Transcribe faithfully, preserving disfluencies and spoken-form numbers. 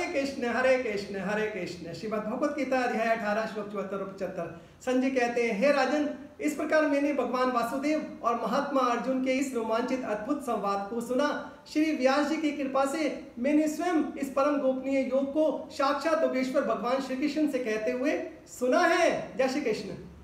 कृष्ण हरे कृष्ण हरे कृष्ण। श्रीमद् भगवत गीता अध्याय अठारह श्लोक चौहत्तर और पचहत्तर। संजय कहते हैं, हे राजन, इस प्रकार मैंने भगवान वासुदेव और महात्मा अर्जुन के इस रोमांचित अद्भुत संवाद को सुना। श्री व्यास जी की कृपा से मैंने स्वयं इस परम गोपनीय योग को साक्षात योगेश्वर भगवान श्री कृष्ण से कहते हुए सुना है। जय श्री कृष्ण।